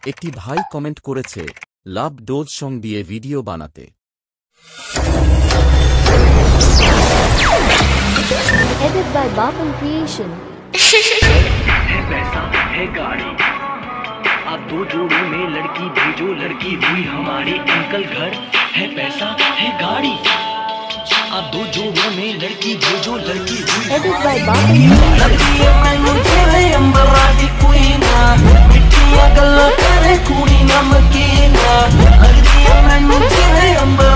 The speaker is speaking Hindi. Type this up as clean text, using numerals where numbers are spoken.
একটি ভাই কমেন্ট করেছে লাভ ডোজ সং দিয়ে ভিডিও বানাতে। Edited by Bapam Creation। है पैसा है गाड़ी, आप 2 जोड़ों में लड़की भेजो, लड़की हुई हमारी। अंकल घर है पैसा है गाड़ी, आप 2 जोड़ों में लड़की भेजो, लड़की हुई Edited by Bapam Creation।